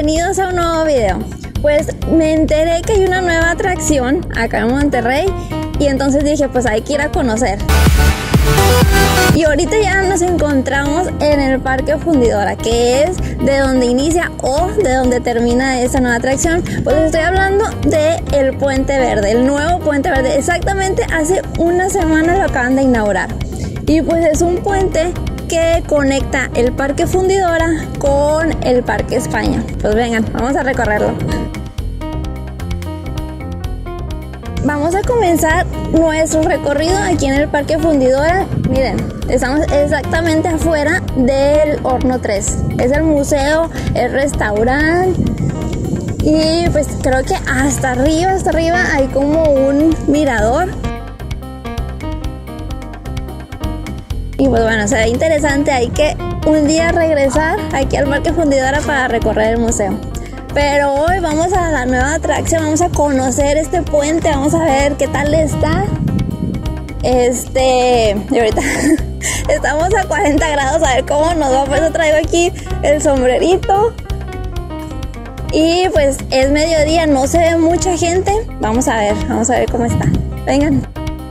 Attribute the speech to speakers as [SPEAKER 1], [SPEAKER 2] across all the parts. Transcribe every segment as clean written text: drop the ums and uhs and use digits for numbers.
[SPEAKER 1] bienvenidos a un nuevo video. Pues me enteré que hay una nueva atracción acá en Monterrey y entonces dije, pues hay que ir a conocer. Y ahorita ya nos encontramos en el Parque Fundidora, que es de donde inicia o de donde termina esta nueva atracción. Pues estoy hablando de el Puente Verde, el nuevo Puente Verde. Exactamente hace una semana lo acaban de inaugurar. Y pues es un puente que conecta el Parque Fundidora con el Parque España. Pues vengan, vamos a recorrerlo. Vamos a comenzar nuestro recorrido aquí en el Parque Fundidora. Miren, estamos exactamente afuera del Horno 3. Es el museo, el restaurante. Y pues creo que hasta arriba hay como un mirador. Y pues bueno, se ve interesante. Hay que un día regresar aquí al Parque Fundidora para recorrer el museo. Pero hoy vamos a la nueva atracción, vamos a conocer este puente, vamos a ver qué tal está. Y ahorita estamos a 40 grados, a ver cómo nos va. Por eso traigo aquí el sombrerito. Y pues es mediodía, no se ve mucha gente. Vamos a ver cómo está. Vengan.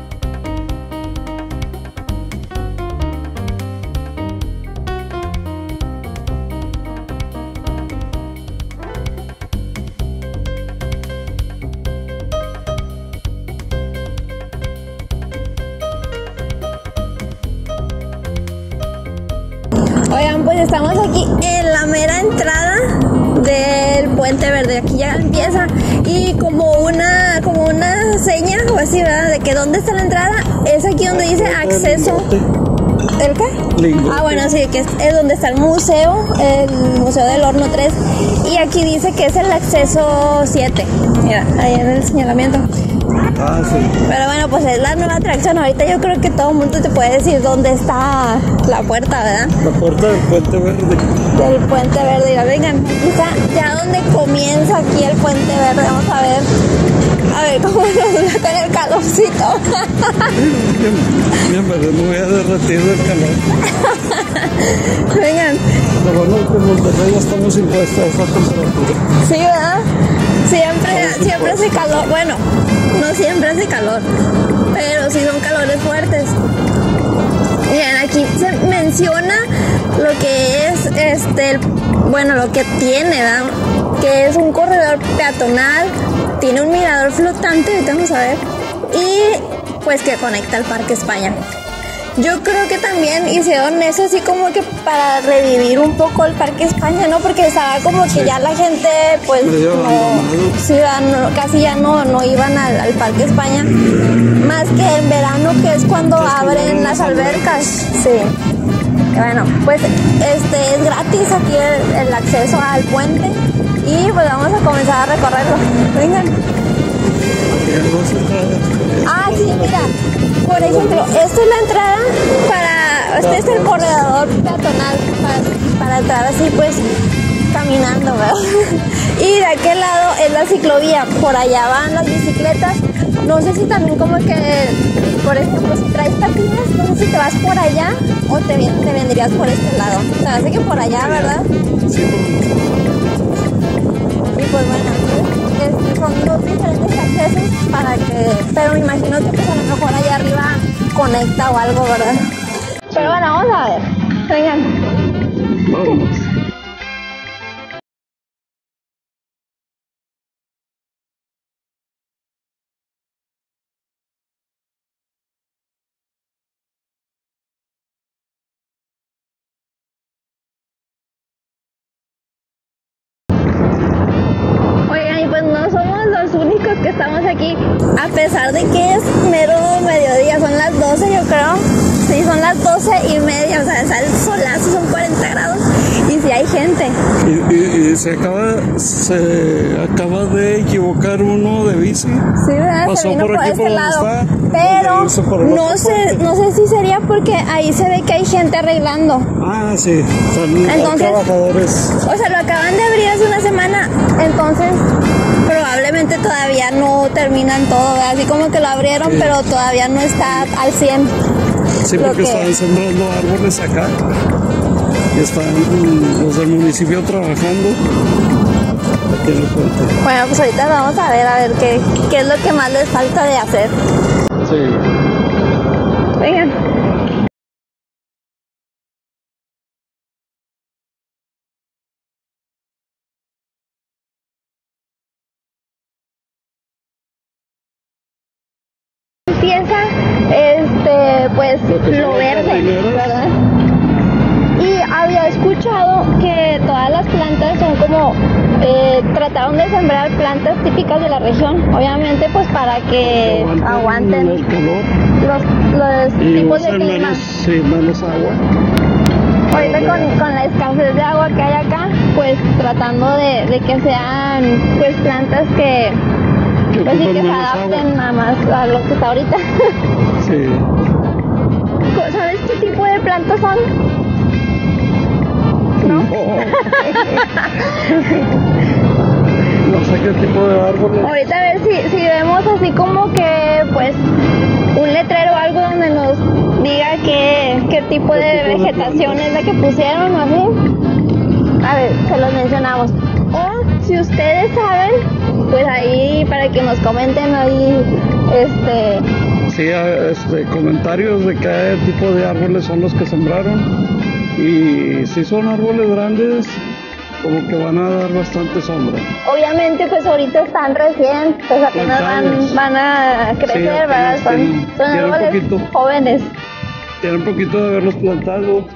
[SPEAKER 1] Oigan, pues estamos aquí en la mera entrada del Puente Verde. Aquí ya empieza y como una seña o así, ¿verdad? De que dónde está la entrada, es aquí donde dice acceso. ¿El qué? Lingote. Ah, bueno, sí, que es donde está el museo del Horno 3. Y aquí dice que es el acceso 7. Mira, ahí en el señalamiento.
[SPEAKER 2] Ah, sí.
[SPEAKER 1] Pero bueno, pues es la nueva atracción. Ahorita yo creo que todo el mundo te puede decir dónde está la puerta, ¿verdad?
[SPEAKER 2] La puerta del Puente Verde.
[SPEAKER 1] Del Puente Verde. Ya vengan, aquí está ya donde comienza aquí el Puente Verde. Vamos a ver cómo nos da con el calorcito.
[SPEAKER 2] Bien, pero no voy a derretir del calor.
[SPEAKER 1] Vengan.
[SPEAKER 2] Lo bueno es que en Monterrey ya estamos impuestos a esa temperatura.
[SPEAKER 1] Sí, ¿verdad? Siempre hace calor. Bueno, no siempre hace calor, pero sí son calores fuertes. Miren, aquí se menciona lo que es lo que tiene, ¿verdad? Que es un corredor peatonal, tiene un mirador flotante, ahorita vamos a ver, y pues que conecta al Parque España. Yo creo que también hicieron eso así como que para revivir un poco el Parque España, ¿no? Porque estaba como que ya la gente, pues, casi ya no iban al Parque España. Más que en verano, que es cuando abren las albercas. Sí. Bueno, pues es gratis aquí el acceso al puente. Y pues vamos a comenzar a recorrerlo. Vengan. Ah, sí, mira. Por ejemplo, esta es la entrada este es el corredor peatonal para entrar así pues caminando, ¿verdad? Y de aquel lado es la ciclovía, por allá van las bicicletas. No sé si también como que, por ejemplo, si traes patines, no sé si te vas por allá o te vendrías por este lado. O sea, hace que por allá, ¿verdad?
[SPEAKER 2] Sí,
[SPEAKER 1] y pues bueno, son dos diferentes accesos pero me imagino que pues a lo mejor allá arriba conecta o algo, ¿verdad? Pero bueno, vamos a ver. Vengan.
[SPEAKER 2] Vamos.
[SPEAKER 1] Que estamos aquí, a pesar de que es mero mediodía, son las 12 yo creo, sí, son las 12:30, o sea, está el solazo, son 40 grados y sí hay gente.
[SPEAKER 2] Y se acaba de equivocar uno de bici.
[SPEAKER 1] Sí, ¿verdad?
[SPEAKER 2] Pasó
[SPEAKER 1] se vino por
[SPEAKER 2] aquí
[SPEAKER 1] este
[SPEAKER 2] por
[SPEAKER 1] lado,
[SPEAKER 2] está,
[SPEAKER 1] pero no sé si sería porque ahí se ve que hay gente arreglando.
[SPEAKER 2] Ah, sí, son
[SPEAKER 1] entonces,
[SPEAKER 2] trabajadores.
[SPEAKER 1] O sea, lo acaban de abrir hace una semana, entonces probablemente todavía no terminan todo, ¿verdad? Así como que lo abrieron, sí, pero todavía no está al 100.
[SPEAKER 2] Sí, porque están sembrando árboles acá y están los del municipio trabajando. aquí en el puente.
[SPEAKER 1] Bueno, pues ahorita vamos a ver qué es lo que más les falta de hacer.
[SPEAKER 2] Sí.
[SPEAKER 1] Vengan. Empieza pues lo verde, ¿verdad? Y había escuchado que todas las plantas son como trataron de sembrar plantas típicas de la región, obviamente pues para que aguanten
[SPEAKER 2] el calor
[SPEAKER 1] los
[SPEAKER 2] y
[SPEAKER 1] tipos de
[SPEAKER 2] usen
[SPEAKER 1] clima.
[SPEAKER 2] menos agua.
[SPEAKER 1] Ahorita con la escasez de agua que hay acá, pues tratando de que sean pues plantas que pues sí, que se adapten nada más a lo que está ahorita.
[SPEAKER 2] Sí.
[SPEAKER 1] ¿Sabes qué tipo de plantas son? ¿No?
[SPEAKER 2] No sé qué tipo de árboles.
[SPEAKER 1] Ahorita a ver si vemos así como que pues un letrero o algo donde nos diga qué tipo de vegetación es la que pusieron o así. A ver, se los mencionamos. O si ustedes saben, pues ahí para que nos comenten ahí
[SPEAKER 2] Sí, comentarios de qué tipo de árboles son los que sembraron. Y si son árboles grandes, como que van a dar bastante sombra.
[SPEAKER 1] Obviamente pues ahorita están recién, pues apenas van a crecer, sí, ¿verdad? Son árboles jóvenes.
[SPEAKER 2] Tienen un poquito de haberlos plantado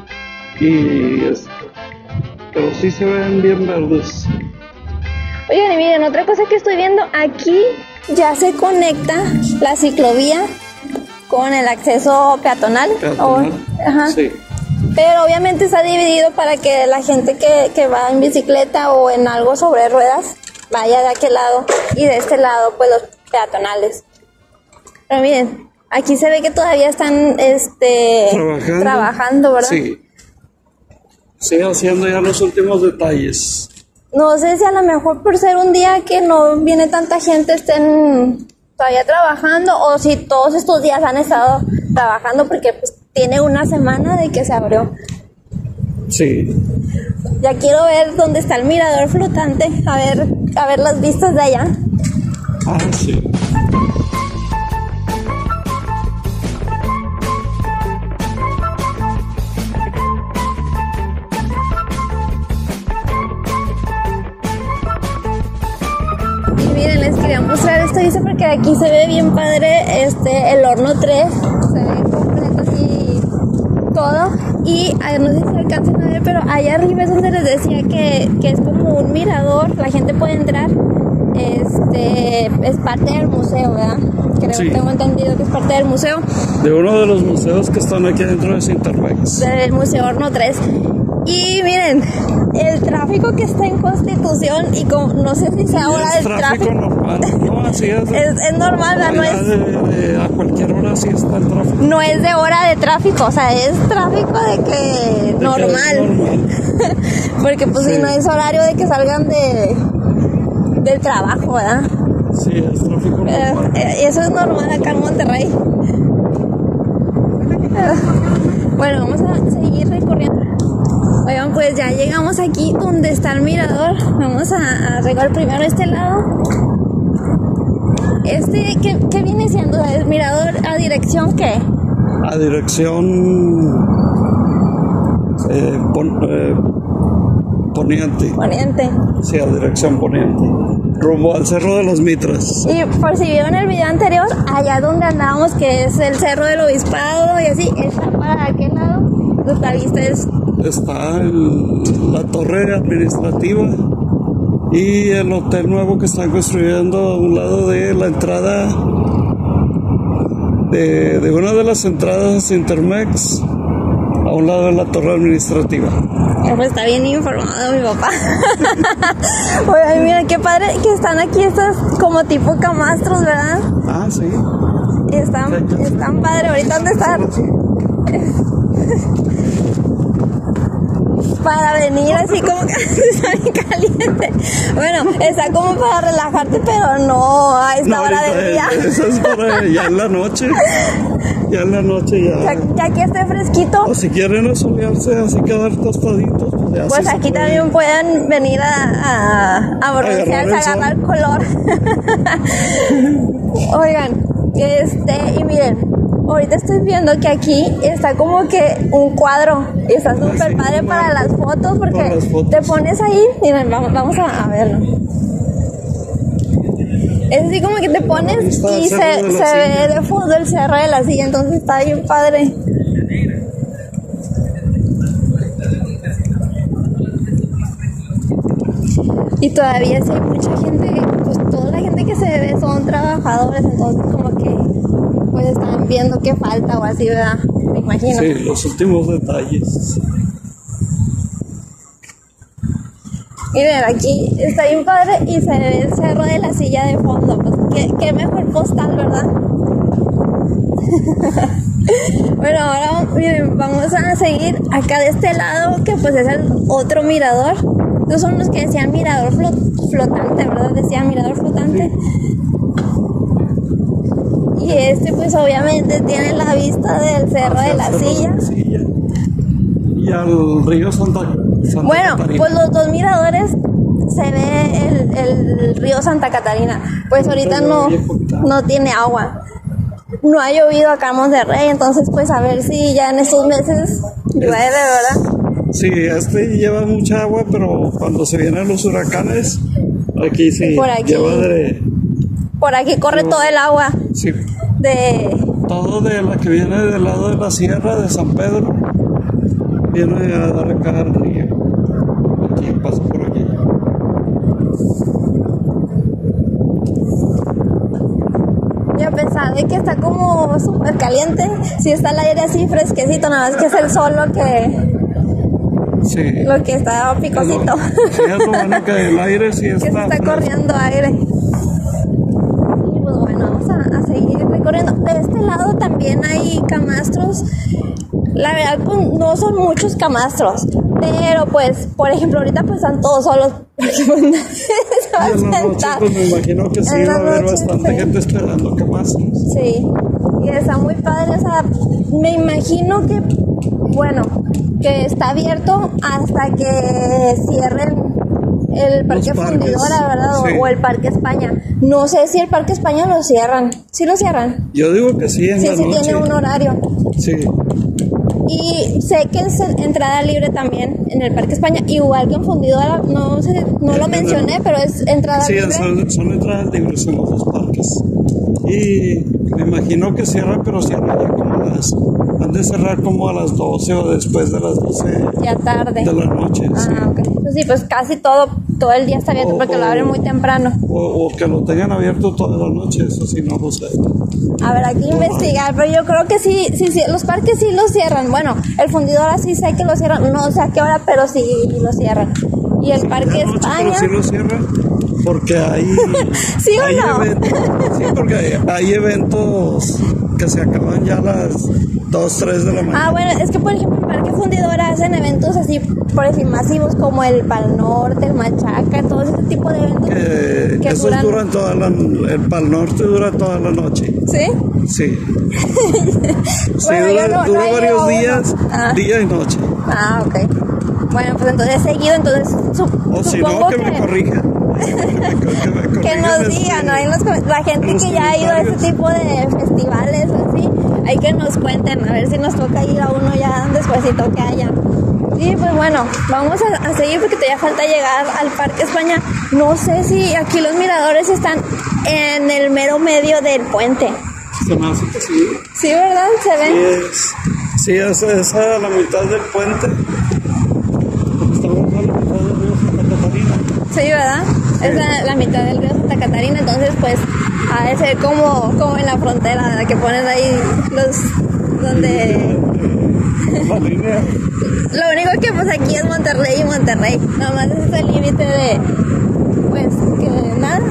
[SPEAKER 2] pero sí se ven bien verdes.
[SPEAKER 1] Oigan, y miren, otra cosa que estoy viendo, aquí ya se conecta la ciclovía con el acceso peatonal. Ajá. Sí. Pero obviamente está dividido para que la gente que va en bicicleta o en algo sobre ruedas vaya de aquel lado y de este lado pues los peatonales. Pero miren, aquí se ve que todavía están trabajando, ¿verdad?
[SPEAKER 2] Sí. Sí, haciendo ya los últimos detalles.
[SPEAKER 1] No sé si a lo mejor por ser un día que no viene tanta gente estén todavía trabajando o si todos estos días han estado trabajando porque pues tiene una semana de que se abrió.
[SPEAKER 2] Sí.
[SPEAKER 1] Ya quiero ver dónde está el mirador flotante, a ver las vistas de allá.
[SPEAKER 2] Ah, sí.
[SPEAKER 1] Miren, les quería mostrar esto, dice porque aquí se ve bien padre el horno 3, se ve completo así todo y no sé si alcanzan a ver, pero allá arriba es donde les decía que es como un mirador, la gente puede entrar, es parte del museo, ¿verdad? Creo, sí. Tengo entendido que es parte del museo.
[SPEAKER 2] De uno de los museos que están aquí dentro de Cintermex.
[SPEAKER 1] Del Museo Horno 3. Y miren, el tráfico que está en Constitución y no sé si sea hora del tráfico.
[SPEAKER 2] Normal. No, así es.
[SPEAKER 1] Es normal, ¿verdad? No es
[SPEAKER 2] a cualquier hora sí está el tráfico.
[SPEAKER 1] No es de hora de tráfico, o sea, es tráfico de que normal. Porque pues sí. Si no es horario de que salgan del trabajo, ¿verdad?
[SPEAKER 2] Sí, es tráfico normal.
[SPEAKER 1] Eso es normal acá en Monterrey. Bueno, vamos a seguir recorriendo. Oigan, pues ya llegamos aquí donde está el mirador. Vamos a recorrer primero este lado. ¿Qué viene siendo el mirador? ¿A dirección qué?
[SPEAKER 2] A dirección poniente.
[SPEAKER 1] Poniente.
[SPEAKER 2] Sí, a dirección poniente. Rumbo al Cerro de las Mitras.
[SPEAKER 1] Y por si vieron el video anterior, allá donde andábamos, que es el Cerro del Obispado y así, está para aquel lado. Nuestra vista
[SPEAKER 2] está la torre administrativa y el hotel nuevo que están construyendo a un lado de la entrada de una de las entradas a Cintermex, a un lado de la torre administrativa.
[SPEAKER 1] Pues está bien informado mi papá. Oye, mira qué padre que están aquí estos como tipo camastros, ¿verdad?
[SPEAKER 2] Ah, sí.
[SPEAKER 1] Están padre. Ahorita dónde están. para venir así como que está bien caliente. Bueno, está como para relajarte, pero no a esta hora del día.
[SPEAKER 2] Eso es para ya en la noche. Ya en la noche ya.
[SPEAKER 1] Ya aquí esté fresquito.
[SPEAKER 2] O si quieren asolearse, así quedar tostaditos.
[SPEAKER 1] Pues aquí también pueden venir a broncearse, a agarrar color. Oigan, y miren, ahorita estoy viendo que aquí está como que un cuadro y está súper padre para las fotos, porque te pones ahí, miren, vamos a verlo. Es así como que te pones y se ve de fondo el Cerro de la Silla, entonces está bien padre. Y todavía sí hay mucha gente, pues toda la gente que se ve son trabajadores, entonces como que pues están viendo qué falta o así, ¿verdad? Me imagino.
[SPEAKER 2] Sí, los últimos detalles.
[SPEAKER 1] Miren, aquí está bien padre y se ve el Cerro de la Silla de fondo, pues qué mejor postal, ¿verdad? Bueno, ahora miren, vamos a seguir acá de este lado, que pues es el otro mirador. Estos son los que decían mirador flotante, ¿verdad? Decían mirador flotante. Y este pues obviamente tiene la vista del Cerro de la Silla.
[SPEAKER 2] Y al río Santa
[SPEAKER 1] Bueno,
[SPEAKER 2] Catarina.
[SPEAKER 1] pues los dos miradores se ve el río Santa Catarina. Pues ahorita no tiene agua. No ha llovido acá en Monterrey, entonces pues a ver si ya en estos meses llueve, ¿verdad?
[SPEAKER 2] Sí, lleva mucha agua, pero cuando se vienen los huracanes, aquí sí,
[SPEAKER 1] por aquí,
[SPEAKER 2] lleva de...
[SPEAKER 1] Por aquí corre todo el agua.
[SPEAKER 2] Sí. Todo de la que viene del lado de la sierra de San Pedro, viene a dar acá al río. Aquí pasa por aquí.
[SPEAKER 1] Y a pesar de que está como súper caliente, sí está el aire así fresquecito, nada más que es el sol lo que está picosito.
[SPEAKER 2] Sí, es lo bueno que el aire sí está.
[SPEAKER 1] Que se está corriendo aire. Y pues bueno, vamos a seguir recorriendo. De este lado también hay camastros. La verdad, pues, no son muchos camastros, pero pues, por ejemplo, ahorita pues están todos solos. Porque pues nadie se va a sentar.
[SPEAKER 2] Pues me imagino que sí va a haber bastante gente esperando camastros.
[SPEAKER 1] Sí, y está muy padre, o sea, me imagino que, bueno, que está abierto hasta que cierren el Parque Fundidora, ¿verdad? Sí. O el Parque España. No sé si el Parque España lo cierran. ¿Sí lo cierran?
[SPEAKER 2] Yo digo que sí, en la noche.
[SPEAKER 1] Sí, tiene un horario.
[SPEAKER 2] Sí.
[SPEAKER 1] Y sé que es entrada libre también en el Parque España, igual que en Fundidora, no lo mencioné, pero es entrada libre.
[SPEAKER 2] Sí, son entradas libres en los dos parques. Y me imagino que cierran, pero cierran ya como han de cerrar como a las 12 o después de las 12
[SPEAKER 1] ya tarde
[SPEAKER 2] de la noche. Sí.
[SPEAKER 1] Ok. Pues sí, pues casi todo el día está abierto porque lo abren muy temprano.
[SPEAKER 2] O que lo tengan abierto toda la noche, eso sí no lo sé.
[SPEAKER 1] A ver, aquí investigar, pero yo creo que sí, los parques sí los cierran. Bueno, el Fundidora sí sé que lo cierran, no sé a qué hora, pero sí lo cierran. Y el Parque España.
[SPEAKER 2] Pero sí lo cierran porque hay.
[SPEAKER 1] ¿Sí o no?
[SPEAKER 2] Sí, porque hay eventos que se acaban ya a las 2, 3 de la mañana.
[SPEAKER 1] Ah, bueno, es que por ejemplo en Parque Fundidora hacen eventos así, por decir, masivos como el Pal Norte, el Machaca, todo ese tipo de eventos.
[SPEAKER 2] Que esos duran el Pal Norte dura toda la noche.
[SPEAKER 1] ¿Sí?
[SPEAKER 2] Sí.
[SPEAKER 1] Bueno,
[SPEAKER 2] dura varios días, día y noche.
[SPEAKER 1] Ah, ok. Bueno, pues entonces seguido,
[SPEAKER 2] o si no, que me corrijan.
[SPEAKER 1] Que nos digan, ¿no? La gente que ya ha ido a este tipo de festivales así, hay que nos cuenten, a ver si nos toca ir a uno ya despuesito que haya. Y pues bueno, vamos a seguir porque todavía falta llegar al Parque España. No sé si aquí los miradores están en el mero medio del puente.
[SPEAKER 2] Se me hace que sí.
[SPEAKER 1] Sí, ¿verdad? ¿Se ven?
[SPEAKER 2] Sí, es a la mitad del puente. Estamos a la mitad del río Santa Catarina.
[SPEAKER 1] Sí, ¿verdad? Sí. Es la mitad del río Santa Catarina, entonces pues ha de ser como en la frontera, que ponen ahí donde...
[SPEAKER 2] La línea.
[SPEAKER 1] Lo único que pues aquí es Monterrey y Monterrey, nada más es el límite de, pues, que nada.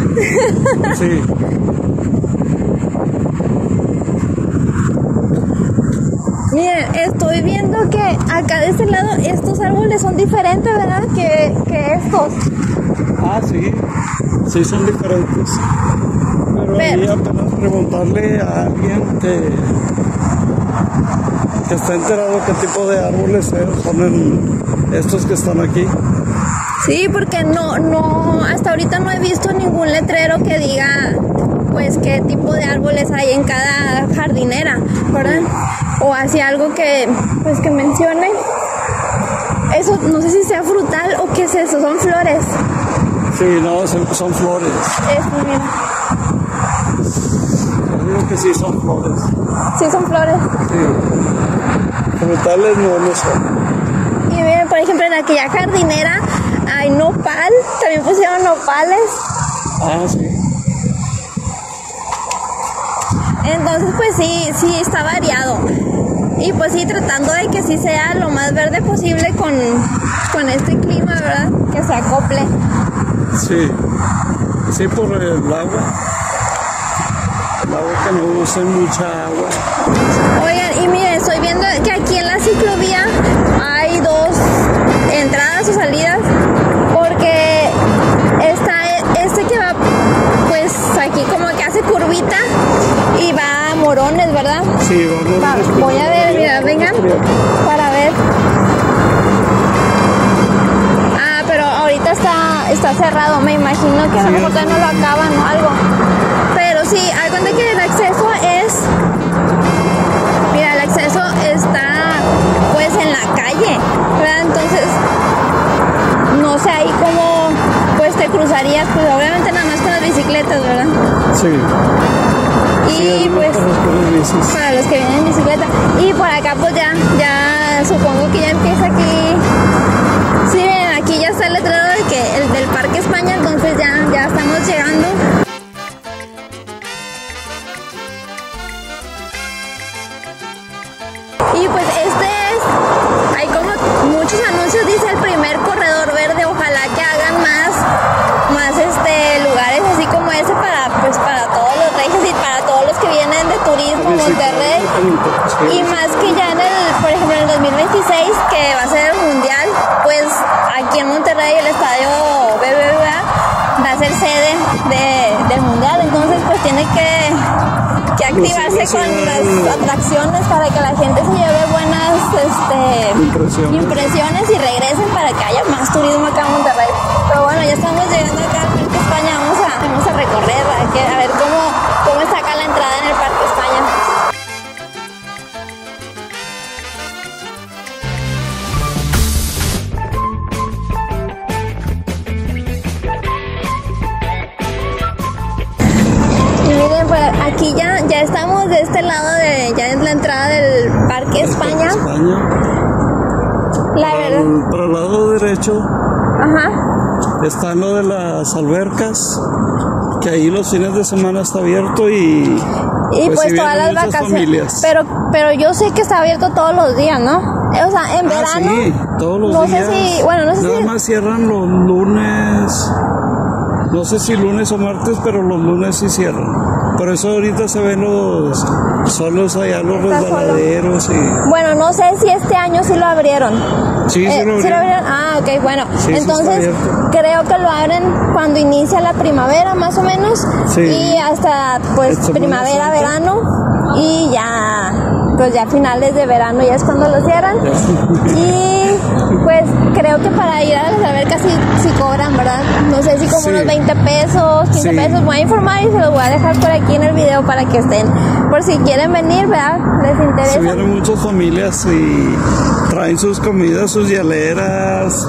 [SPEAKER 1] Miren, estoy viendo que acá de este lado estos árboles son diferentes, ¿verdad? Que estos.
[SPEAKER 2] Ah, sí. Sí, son diferentes. Pero ahí apenas preguntarle a alguien que está enterado qué tipo de árboles son estos que están aquí.
[SPEAKER 1] Sí, porque no, hasta ahorita no he visto ningún letrero que diga, pues, qué tipo de árboles hay en cada jardinera, ¿verdad? O así algo que, pues, que mencione. Eso, no sé si sea frutal o qué es eso, son flores.
[SPEAKER 2] Sí, no, son flores.
[SPEAKER 1] Esto, mira.
[SPEAKER 2] Yo digo que sí son flores.
[SPEAKER 1] Sí, son flores.
[SPEAKER 2] Sí. Frutales no son.
[SPEAKER 1] Y miren, por ejemplo, en aquella jardinera hay nopal, también pusieron nopales.
[SPEAKER 2] Ah, sí.
[SPEAKER 1] Entonces, pues sí está variado. Y pues sí, tratando de que sí sea lo más verde posible con este clima, ¿verdad? Que se acople.
[SPEAKER 2] Sí. Sí, por el agua. El agua que no usa mucha agua.
[SPEAKER 1] Oigan, y miren, estoy viendo que aquí en la ciclovía hay dos entradas o salidas, porque está este que va, pues aquí como que hace curvita y va a Morones, ¿verdad?
[SPEAKER 2] Sí, vamos.
[SPEAKER 1] Voy a ver, mira, vengan para ver. Ah, pero ahorita está cerrado, me imagino que a lo mejor todavía no lo acaban o algo. Pero sí, hay cuenta que el acceso es... Mira, el acceso está pues en la calle, ¿verdad? Entonces, no sé ahí cómo pues te cruzarías, pues obviamente nada más con las bicicletas, ¿verdad?
[SPEAKER 2] Sí.
[SPEAKER 1] Y
[SPEAKER 2] sí,
[SPEAKER 1] pues para los que vienen en bicicleta. Y por acá pues ya supongo que ya empieza aquí. Sí, miren, aquí ya está el letrero del Parque España, entonces ya estamos llegando. Y pues hay como muchos anuncios, dice el primer corredor verde, ojalá que hagan más lugares así como ese para todos los regios y para todos los que vienen de turismo a Monterrey. Y más que ya por ejemplo en el 2026, que va a ser el mundial, pues aquí en Monterrey el estadio BBVA va a ser sede del mundial, entonces pues tiene que activarse con las atracciones para que la gente se lleve buenas impresiones y regresen para que haya más turismo acá en Monterrey. Pero bueno, ya estamos llegando acá al Parque España, vamos a recorrer, a ver cómo está acá la entrada en el Parque España. Pues aquí ya estamos de este lado ya es la entrada del Parque España. La verdad.
[SPEAKER 2] Para el lado derecho.
[SPEAKER 1] Ajá.
[SPEAKER 2] Está lo de las albercas, que ahí los fines de semana está abierto y
[SPEAKER 1] pues todas las vacaciones. Pero yo sé que está abierto todos los días, ¿no? O sea, en verano.
[SPEAKER 2] Sí, todos los días.
[SPEAKER 1] No sé
[SPEAKER 2] Nada más cierran los lunes. No sé si lunes o martes, pero los lunes sí cierran. Por eso ahorita se ven solos allá los resbaladeros y... Bueno,
[SPEAKER 1] no sé si este año sí lo abrieron.
[SPEAKER 2] Sí, sí lo abrieron.
[SPEAKER 1] Ah, ok, bueno.
[SPEAKER 2] Sí,
[SPEAKER 1] entonces creo que lo abren cuando inicia la primavera, más o menos.
[SPEAKER 2] Sí.
[SPEAKER 1] Y hasta pues primavera, verano. Y pues ya finales de verano ya es cuando lo cierran. Y pues creo que para ir a las albercas sí cobran, ¿verdad? No sé si como unos 20 pesos, 15 pesos. Voy a informar y se los voy a dejar por aquí en el video para que estén, por si quieren venir, ¿verdad? Les interesa.
[SPEAKER 2] Sí, vienen muchas familias y traen sus comidas, sus hieleras,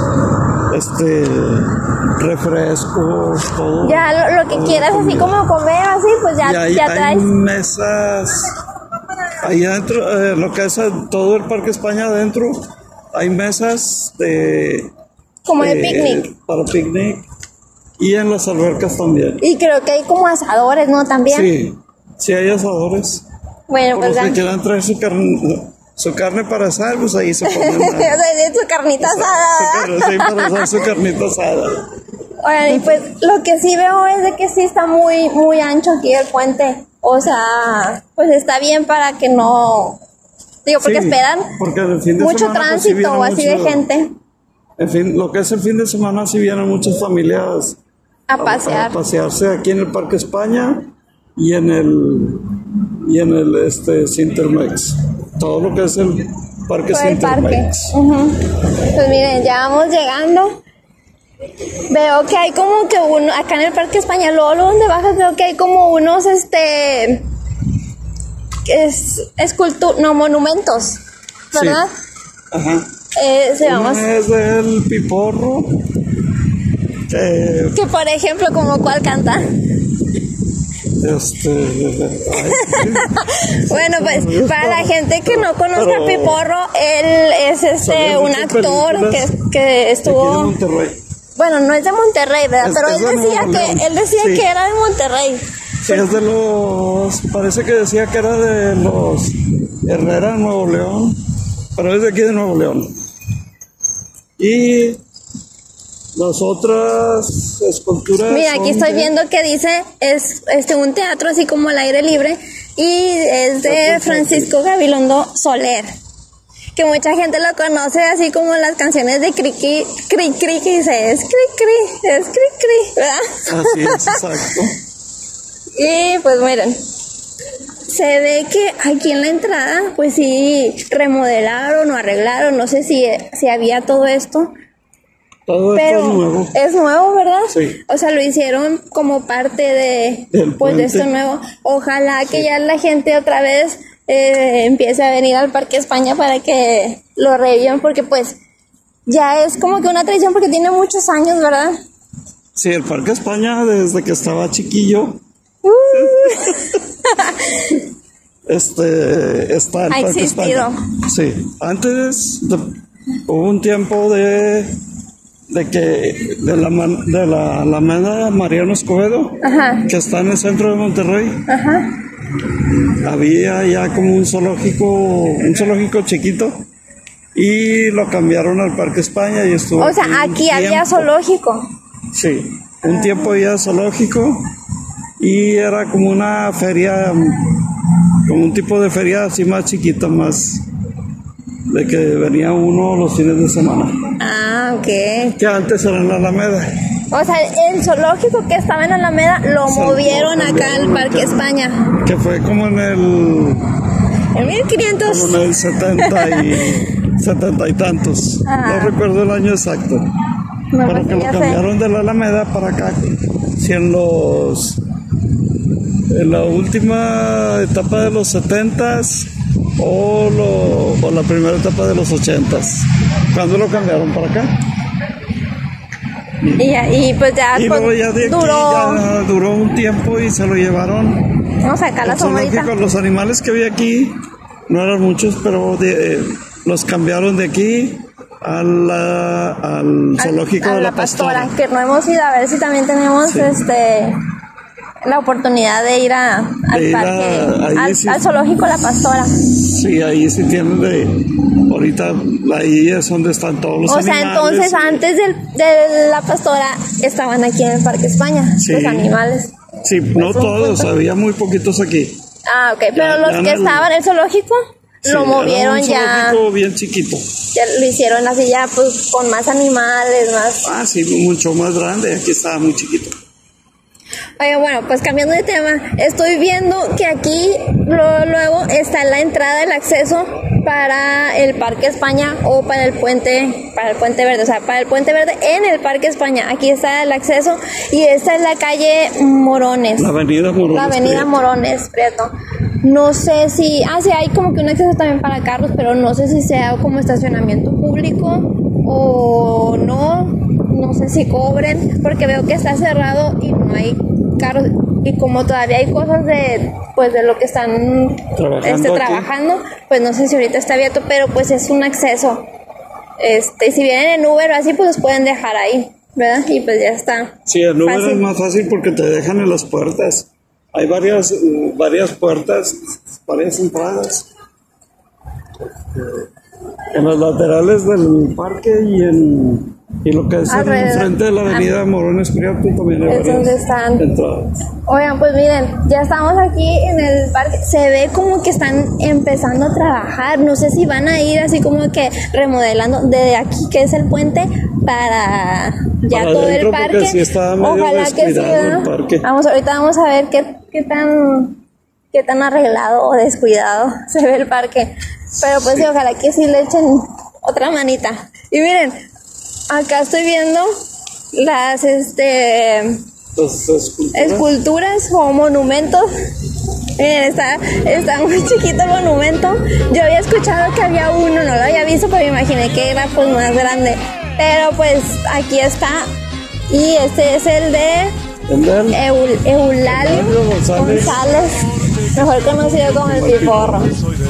[SPEAKER 2] refrescos, todo.
[SPEAKER 1] Ya lo que quieras, así como comer, así, pues ya traes.
[SPEAKER 2] Hay mesas. Ahí adentro, lo que es todo el Parque España adentro, hay mesas
[SPEAKER 1] como de picnic.
[SPEAKER 2] Para picnic. Y en las albercas también.
[SPEAKER 1] Y creo que hay como asadores, ¿no? También.
[SPEAKER 2] Sí hay asadores.
[SPEAKER 1] Bueno, pues
[SPEAKER 2] los que quieran traer su carne para asar, pues ahí se ponen.
[SPEAKER 1] Su carnita asada.
[SPEAKER 2] Sí, para asar su carnita asada.
[SPEAKER 1] Oigan, y pues lo que sí veo es de que sí está muy, muy ancho aquí el puente. O sea, pues está bien para que no Digo, porque
[SPEAKER 2] Sí,
[SPEAKER 1] esperan
[SPEAKER 2] porque el fin de
[SPEAKER 1] mucho
[SPEAKER 2] semana, pues, sí
[SPEAKER 1] tránsito
[SPEAKER 2] viene
[SPEAKER 1] o así de
[SPEAKER 2] mucho-
[SPEAKER 1] gente
[SPEAKER 2] En fin, lo que es el fin de semana, sí vienen muchas familias
[SPEAKER 1] a pasear.
[SPEAKER 2] a pasearse aquí en el Parque España y en el Cintermex. Todo lo que es el Parque
[SPEAKER 1] Por el parque.
[SPEAKER 2] Cintermex.
[SPEAKER 1] Ujú. Pues miren, ya vamos llegando. Veo que hay como que uno, acá en el Parque España, luego donde bajas veo que hay como unos, monumentos, ¿verdad?
[SPEAKER 2] Sí. Ajá.
[SPEAKER 1] Vamos,
[SPEAKER 2] Uno es del Piporro, que
[SPEAKER 1] que por ejemplo, como cuál canta.
[SPEAKER 2] ay,
[SPEAKER 1] Bueno, pues para la gente que no conozca
[SPEAKER 2] Pero-
[SPEAKER 1] a Piporro, él es
[SPEAKER 2] salió
[SPEAKER 1] un
[SPEAKER 2] mucho en
[SPEAKER 1] actor
[SPEAKER 2] películas
[SPEAKER 1] que
[SPEAKER 2] aquí de
[SPEAKER 1] estuvo,
[SPEAKER 2] Monterrey.
[SPEAKER 1] bueno, no es de Monterrey, ¿verdad?
[SPEAKER 2] Es-
[SPEAKER 1] Pero
[SPEAKER 2] es
[SPEAKER 1] él
[SPEAKER 2] de
[SPEAKER 1] decía
[SPEAKER 2] Nuevo León. Sí.
[SPEAKER 1] que era de Monterrey.
[SPEAKER 2] Sí, es de los, parece que decía que era de los Herrera, Nuevo León, pero es de aquí de Nuevo León. Y las otras esculturas.
[SPEAKER 1] Mira, aquí
[SPEAKER 2] son
[SPEAKER 1] estoy
[SPEAKER 2] de-
[SPEAKER 1] viendo que dice es un teatro así como al aire libre y es de Francisco Gabilondo Soler, que mucha gente lo conoce así como las canciones de Cricri, Cri Cri, que dice es Cri Cri, ¿verdad?
[SPEAKER 2] Así es, exacto.
[SPEAKER 1] Y pues miren, se ve que aquí en la entrada pues sí remodelaron o arreglaron, no sé si había todo esto.
[SPEAKER 2] Todo esto
[SPEAKER 1] Pero
[SPEAKER 2] es nuevo.
[SPEAKER 1] es nuevo, ¿verdad?
[SPEAKER 2] Sí.
[SPEAKER 1] O sea, lo hicieron como parte
[SPEAKER 2] Del
[SPEAKER 1] de
[SPEAKER 2] puente.
[SPEAKER 1] esto nuevo. Ojalá que ya la gente otra vez empiece a venir al Parque España para que lo revivan, porque pues ya es como que una tradición porque tiene muchos años, ¿verdad?
[SPEAKER 2] Sí, el Parque España, desde que estaba chiquillo, está el
[SPEAKER 1] Ha
[SPEAKER 2] Parque
[SPEAKER 1] existido.
[SPEAKER 2] España. Sí, hubo un tiempo de la Alameda Mariano Escobedo,
[SPEAKER 1] Ajá,
[SPEAKER 2] que está en el centro de Monterrey.
[SPEAKER 1] ajá.
[SPEAKER 2] Había ya como un zoológico chiquito y lo cambiaron al Parque España y estuvo.
[SPEAKER 1] O sea,
[SPEAKER 2] un
[SPEAKER 1] aquí había
[SPEAKER 2] tiempo.
[SPEAKER 1] zoológico.
[SPEAKER 2] Sí, un tiempo había zoológico y era como una feria, como un tipo de feria así más chiquita, más de que venía uno los fines de semana,
[SPEAKER 1] Ah, ok.
[SPEAKER 2] que antes era en la Alameda.
[SPEAKER 1] O sea, el zoológico que estaba en Alameda lo
[SPEAKER 2] Se lo
[SPEAKER 1] movieron acá al
[SPEAKER 2] cambiaron
[SPEAKER 1] Parque
[SPEAKER 2] acá.
[SPEAKER 1] España.
[SPEAKER 2] Que fue como en el
[SPEAKER 1] En 1500.
[SPEAKER 2] 70 y tantos.
[SPEAKER 1] Ah.
[SPEAKER 2] No recuerdo el año exacto.
[SPEAKER 1] No,
[SPEAKER 2] Pero
[SPEAKER 1] pues
[SPEAKER 2] que lo
[SPEAKER 1] ya sé.
[SPEAKER 2] cambiaron de la Alameda para acá. Si en la última etapa de los 70s o la primera etapa de los 80s. ¿Cuándo lo cambiaron para acá?
[SPEAKER 1] Y pues ya,
[SPEAKER 2] Y
[SPEAKER 1] pues,
[SPEAKER 2] luego ya de aquí ya duró un tiempo y se lo llevaron.
[SPEAKER 1] Vamos a sacar la
[SPEAKER 2] El
[SPEAKER 1] sombrita.
[SPEAKER 2] zoológico, los animales que había aquí no eran muchos, pero los cambiaron de aquí al zoológico
[SPEAKER 1] A
[SPEAKER 2] de la Pastora.
[SPEAKER 1] que no hemos ido, a ver si también tenemos
[SPEAKER 2] Sí.
[SPEAKER 1] la oportunidad de ir al
[SPEAKER 2] De ir
[SPEAKER 1] parque,
[SPEAKER 2] ahí sí.
[SPEAKER 1] al zoológico La Pastora.
[SPEAKER 2] Sí, ahí sí tienen ahorita ahí es donde están todos los
[SPEAKER 1] O
[SPEAKER 2] animales.
[SPEAKER 1] sea, entonces antes de La Pastora estaban aquí en el Parque España,
[SPEAKER 2] Sí.
[SPEAKER 1] los animales.
[SPEAKER 2] Sí, no
[SPEAKER 1] Es un
[SPEAKER 2] todos,
[SPEAKER 1] punto.
[SPEAKER 2] había muy poquitos aquí.
[SPEAKER 1] Ah, ok, pero los
[SPEAKER 2] ya
[SPEAKER 1] que
[SPEAKER 2] en el-
[SPEAKER 1] estaban en el zoológico
[SPEAKER 2] Sí,
[SPEAKER 1] lo
[SPEAKER 2] era
[SPEAKER 1] movieron
[SPEAKER 2] un
[SPEAKER 1] ya,
[SPEAKER 2] zoológico bien chiquito.
[SPEAKER 1] ya lo hicieron así ya pues con más animales, más.
[SPEAKER 2] Ah, sí, mucho más grande, aquí estaba muy chiquito.
[SPEAKER 1] Oye, bueno, pues cambiando de tema, estoy viendo que aquí luego está la entrada, el acceso para el Parque España o para el Puente Verde, o sea, para el Puente Verde en el Parque España. Aquí está el acceso y esta es la calle Morones.
[SPEAKER 2] La avenida Morones.
[SPEAKER 1] La avenida
[SPEAKER 2] Prieto.
[SPEAKER 1] Morones, Prieto. No sé si, sí, hay como que un acceso también para carros, pero no sé si sea como estacionamiento público o no sé si cobren, porque veo que está cerrado y no hay carros, y como todavía hay cosas de lo que están
[SPEAKER 2] Trabajando aquí.
[SPEAKER 1] trabajando, pues no sé si ahorita está abierto, pero pues es un acceso. Si vienen en Uber o así, pues los pueden dejar ahí, ¿verdad? Y pues ya está.
[SPEAKER 2] Sí, el Uber
[SPEAKER 1] Fácil.
[SPEAKER 2] es más fácil porque te dejan en las puertas. Hay varias puertas, varias entradas. En los laterales del parque y lo que es enfrente de la avenida Morones Prieto también hay
[SPEAKER 1] varias
[SPEAKER 2] entradas.
[SPEAKER 1] Oigan, pues miren, ya estamos aquí en el parque. Se ve como que están empezando a trabajar. No sé si van a ir así como que remodelando desde aquí, que es el puente, para todo el parque.
[SPEAKER 2] Sí, está medio
[SPEAKER 1] ojalá que sí,
[SPEAKER 2] el parque.
[SPEAKER 1] Ahorita vamos a ver qué tan arreglado o descuidado se ve el parque. Pero pues sí, ojalá que sí le echen otra manita. Y miren, acá estoy viendo las esculturas o monumentos. Miren, está muy chiquito el monumento. Yo había escuchado que había uno, no lo había visto, pero me imaginé que era pues más grande. Pero pues aquí está. Y este es el de Eulalio González, mejor conocido como el Piporro.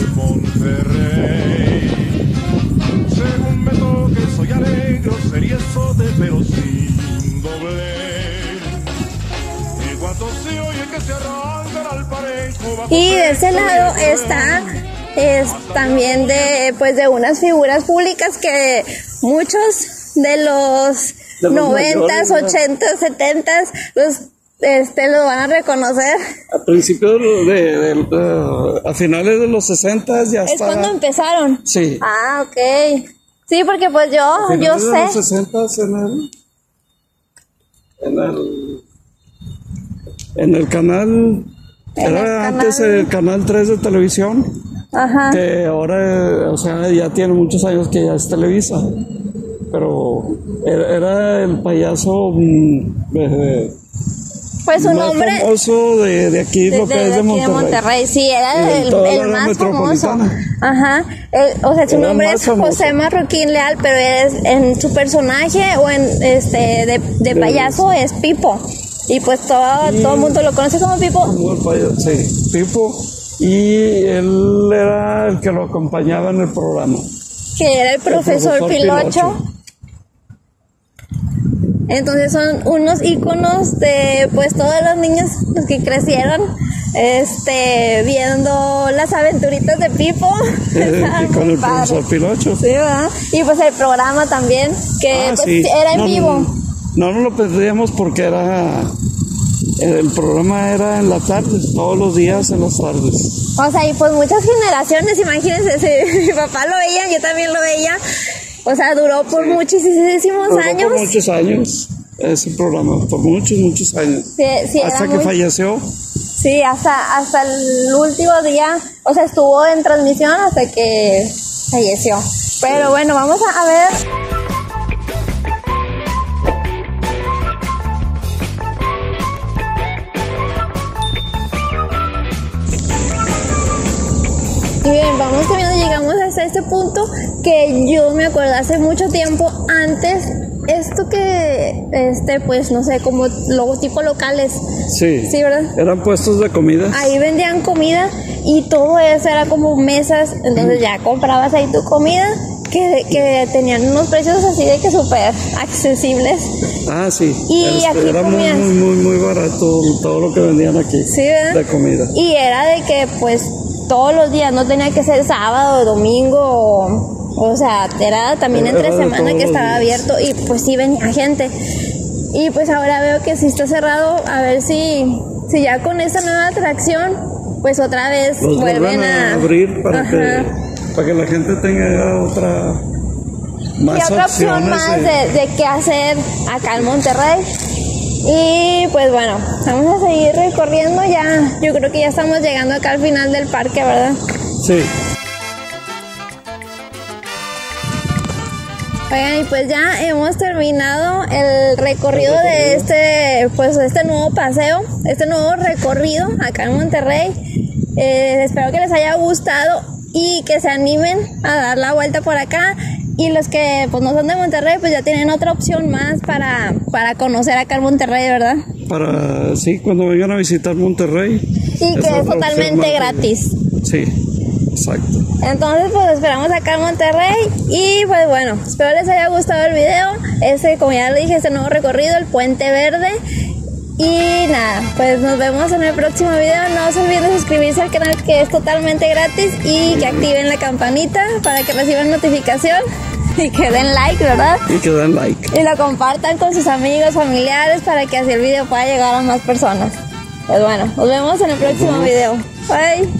[SPEAKER 1] Y de ese lado está también de unas figuras públicas que muchos de los 90s, 80s, 70s lo van a reconocer.
[SPEAKER 2] A principios a finales de los 60s ya está.
[SPEAKER 1] ¿Es cuando empezaron?
[SPEAKER 2] Sí.
[SPEAKER 1] Ah, ok. Sí, porque pues yo sé.
[SPEAKER 2] De los 60s en el canal, antes el canal 3 de televisión.
[SPEAKER 1] Ajá.
[SPEAKER 2] Que ahora, o sea, ya tiene muchos años que ya es Televisa. Pero era el payaso
[SPEAKER 1] pues su
[SPEAKER 2] más
[SPEAKER 1] nombre
[SPEAKER 2] famoso de aquí, lo que es de
[SPEAKER 1] Monterrey. Sí, era el más famoso. Ajá. O sea, su nombre es José Marroquín Leal, pero en su personaje o en de payaso es Pipo. Y pues todo el mundo lo conoce como Pipo.
[SPEAKER 2] Como el payaso, sí, Pipo. Y él era el que lo acompañaba en el programa.
[SPEAKER 1] Que era el profesor Pilocho. Entonces son unos íconos de pues todos los niños los que crecieron viendo las aventuritas de Pipo.
[SPEAKER 2] Y con el profesor Pilocho.
[SPEAKER 1] Sí, ¿verdad? Y pues el programa también, que
[SPEAKER 2] sí.
[SPEAKER 1] Era en vivo.
[SPEAKER 2] No lo perdíamos porque el programa era en la tarde, todos los días en las tardes.
[SPEAKER 1] O sea, y pues muchas generaciones, imagínense, si mi papá lo veía, yo también lo veía. O sea, duró por muchísimos años.
[SPEAKER 2] Por muchos años ese programa, por muchos años.
[SPEAKER 1] Sí,
[SPEAKER 2] hasta que falleció.
[SPEAKER 1] Sí, hasta el último día, o sea, estuvo en transmisión hasta que falleció. Pero bueno, vamos a ver. Y bien, vamos caminando, llegamos hasta este punto que yo me acuerdo hace mucho tiempo antes, esto que, pues no sé, como tipo locales.
[SPEAKER 2] Sí,
[SPEAKER 1] ¿verdad?
[SPEAKER 2] Eran puestos de comida.
[SPEAKER 1] Ahí vendían comida y todo eso era como mesas, entonces ya comprabas ahí tu comida, que tenían unos precios así de que súper accesibles.
[SPEAKER 2] Ah, sí.
[SPEAKER 1] Y aquí
[SPEAKER 2] era muy barato todo lo que vendían aquí.
[SPEAKER 1] Sí, ¿verdad?
[SPEAKER 2] De comida.
[SPEAKER 1] Y era de que pues todos los días, no tenía que ser sábado o domingo, o sea, era también entre semana que estaba abierto y pues sí venía gente. Y pues ahora veo que sí está cerrado, a ver si ya con esta nueva atracción, pues otra vez
[SPEAKER 2] los
[SPEAKER 1] vuelven a
[SPEAKER 2] abrir para que la gente tenga otra
[SPEAKER 1] opción más de qué hacer acá en Monterrey. Y pues bueno, vamos a seguir recorriendo ya. Yo creo que ya estamos llegando acá al final del parque, ¿verdad?
[SPEAKER 2] Sí.
[SPEAKER 1] Oigan, y pues ya hemos terminado el recorrido de este nuevo paseo, este nuevo recorrido acá en Monterrey. Espero que les haya gustado y que se animen a dar la vuelta por acá. Y los que pues no son de Monterrey, pues ya tienen otra opción más para conocer acá en Monterrey, ¿verdad?
[SPEAKER 2] Cuando vengan a visitar Monterrey.
[SPEAKER 1] Y que es totalmente gratis.
[SPEAKER 2] Sí, exacto.
[SPEAKER 1] Entonces pues esperamos acá en Monterrey. Y pues bueno, espero les haya gustado el video. Como ya les dije, este nuevo recorrido, el Puente Verde. Y nada, pues nos vemos en el próximo video. No se olviden de suscribirse al canal, que es totalmente gratis, y que activen la campanita para que reciban notificación y que den like, ¿verdad?
[SPEAKER 2] Y que den like.
[SPEAKER 1] Y lo compartan con sus amigos, familiares, para que así el video pueda llegar a más personas. Pues bueno, nos vemos en el próximo video. Bye.